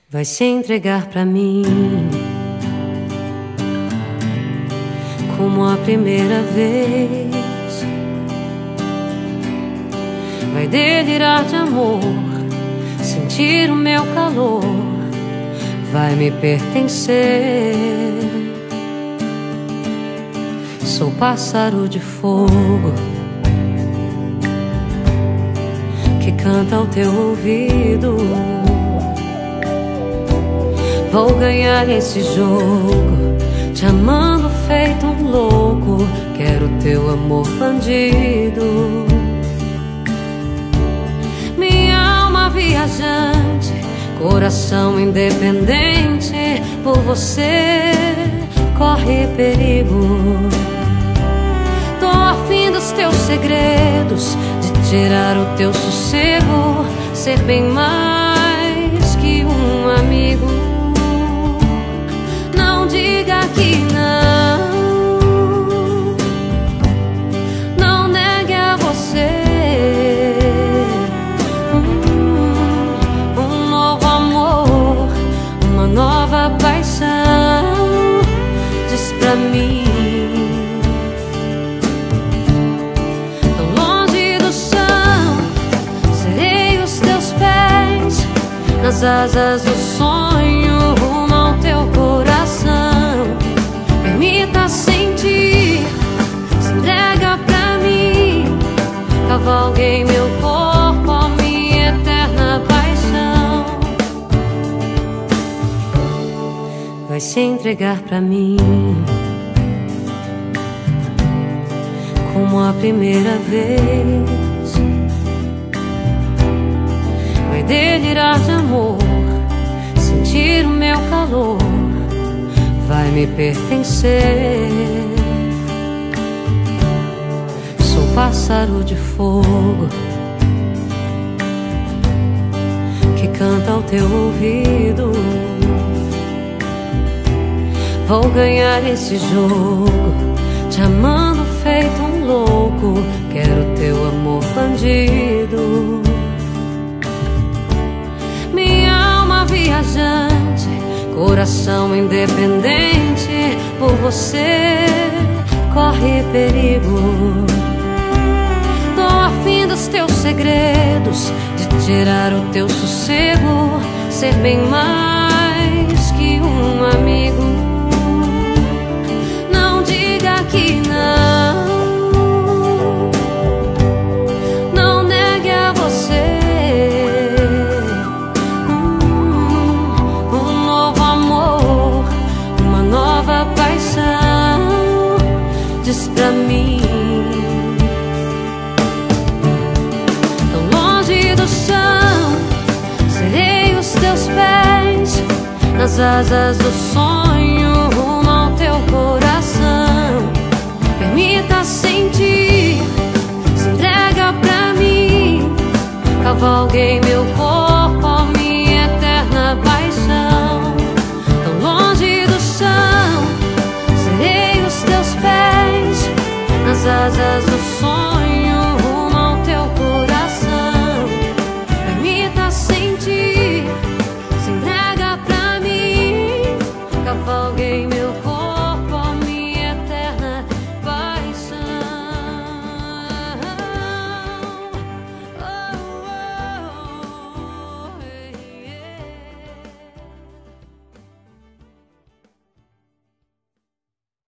Vai se entregar pra mim como a primeira vez. Vai delirar de amor, sentir o meu calor, vai me pertencer. Sou pássaro de fogo que canta ao teu ouvido. Vou ganhar esse jogo, te amando feito um louco. Quero teu amor bandido. Minha alma viajante, coração independente, por você corre perigo. Tô afim dos teus segredos, de tirar o teu sossego, ser bem mais que um amigo. Não diga que não negue a você um novo amor, uma nova paixão. Diz pra mim, tão longe do chão, serei os teus pés, nas asas do sonho, rumo ao teu coração. Permita sentir, se entrega pra mim, cavalguei meu corpo, a minha eterna paixão. Vai se entregar pra mim como a primeira vez. Vai delirar de amor, sentir o meu calor, vai me pertencer. Sou pássaro de fogo que canta ao teu ouvido. Vou ganhar esse jogo, te amando feito um louco. Quero teu amor bandido. Minha alma viajante, coração independente, por você corre perigo. Tô afim dos teus segredos, de tirar o teu sossego, ser bem mais que um amigo. Não diga que não negue a você um novo amor, uma nova paixão. Diz pra mim, tão longe do chão, serei os teus pés, nas asas do sonho, rumo ao teu coração. Permita sentir, se entrega pra mim, cavalguei meu corpo,